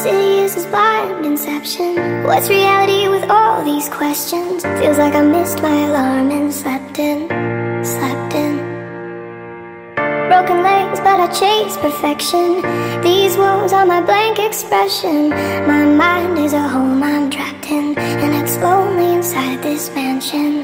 Insidious as blind inception. What's reality with all these questions? Feels like I missed my alarm and slept in. Broken legs, but I chase perfection. These walls are my blank expression. My mind is a home I'm trapped in, and it's lonely inside this mansion.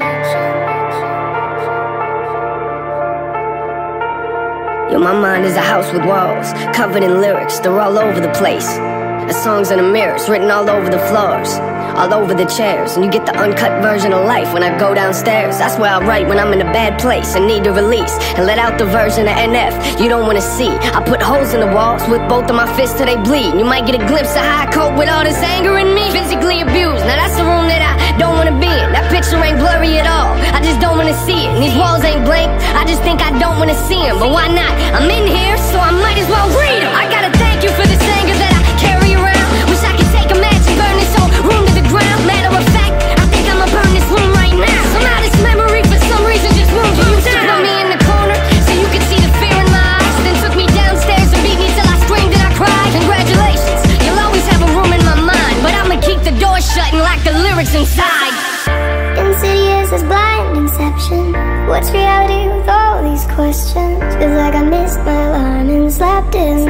Yo, my mind is a house with walls, covered in lyrics, they're all over the place. The songs in the mirrors, written all over the floors, all over the chairs. And you get the uncut version of life when I go downstairs. That's where I write when I'm in a bad place and need to release, and let out the version of NF you don't wanna see. I put holes in the walls with both of my fists till they bleed. You might get a glimpse of how I cope with all this anger in me. Physically abused, now that's the room that I don't wanna be in. That picture ain't blurry at all, I just don't wanna see it. And these walls ain't blank, I just think I don't wanna see them. But why not? I'm in here, so I might as well read them. I gotta thank you for this anger that I carry around. Wish I could take a match and burn this whole room to the ground. Matter of fact, I think I'ma burn this room right now. Somehow this memory for some reason just moves you down. Put me in the corner so you could see the fear in my eyes, then took me downstairs and beat me till I screamed and I cried. Congratulations, you'll always have a room in my mind, but I'ma keep the door shut and lock the lyrics inside. Insidious as blind inception. What's reality with all these questions? Feels like I missed my alarm and slept in.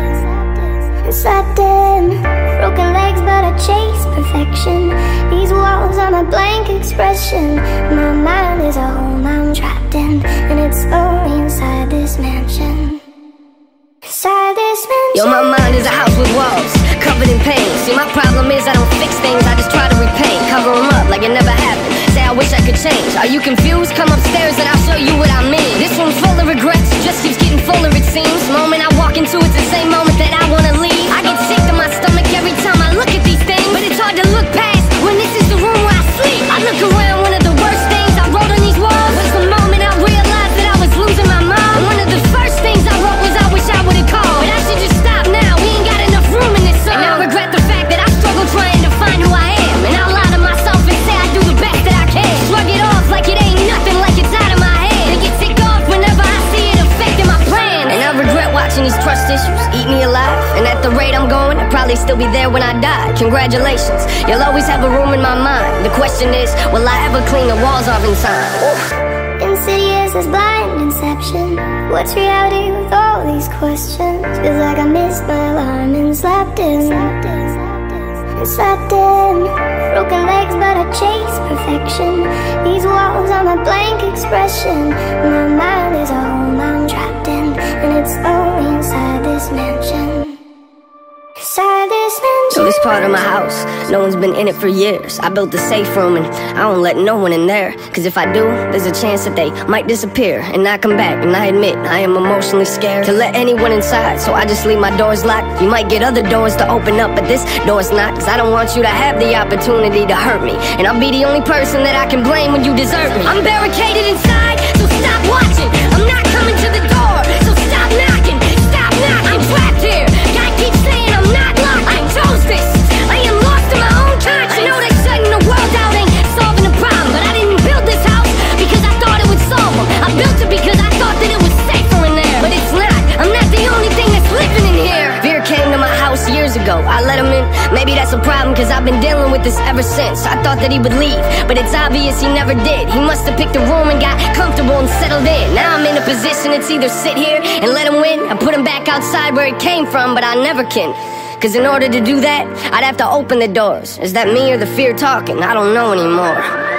Broken legs, but I chase perfection. These walls are my blank expression. My mind is a home I'm trapped in, and it's only inside this mansion. Inside this mansion. Yo, my mind is a house with walls, covered in pain. See, my problem is I don't fix things, I just try to repaint. Cover them up like it never happened. Say I wish I could change. Are you confused? Come upstairs and I'll show you what I mean. This room's full of regrets, just keeps getting fuller it seems. Moment I walk into it's the same moment that I wanna leave. I get sick to my stomach every time I look at these things, but it's hard to look past when this is the room where I sleep. I look around, one of the worst things I wrote on these walls was the moment I realized that I was losing my mind. And one of the first things I wrote was I wish I would've called, but I should just stop now, we ain't got enough room in this song. And I regret the fact that I struggle trying to find who I am, and I lie to myself and say I do the best that I can. Shrug it off like it ain't nothing, like it's out of my head, and get ticked off whenever I see it affecting my plans. And I regret watching these trust issues eat me alive, and at the rate I'm going, I'll probably still be there when I die. Congratulations, you'll always have a room in my mind. The question is, will I ever clean the walls off in time? Insidious as blind inception. What's reality with all these questions? Feels like I missed my alarm and slept in. Broken legs, but I chase perfection. These walls are my blank expression. My mind is a home I'm trapped in, and it's only inside this mansion. Inside this mansion. So this part of my house, no one's been in it for years. I built a safe room and I don't let no one in there, cause if I do, there's a chance that they might disappear and not come back. And I admit, I am emotionally scared to let anyone inside, so I just leave my doors locked. You might get other doors to open up, but this door's not, cause I don't want you to have the opportunity to hurt me, and I'll be the only person that I can blame when you desert me. I'm barricaded inside, so stop watching. I'm not coming to the door, so stop knocking. Stop knocking. I'm trapped here. God keeps saying I'm not locked. I chose this. I am lost in my own conscience. I know that shutting the world out ain't solving the problem, but I didn't build this house because I thought it would solve them. I built it because I thought that it was safer in there, but it's not. I'm not the only thing that's living in here. Fear came to my house years ago, I let him in. Maybe that's a problem, cause I've been dealing with this ever since. I thought that he would leave, but it's obvious he never did. He must have picked a room and got comfortable and settled in. Now I'm in a position to either sit here and let him win, or put him back outside where he came from, but I never can. Cause in order to do that, I'd have to open the doors. Is that me or the fear talking? I don't know anymore.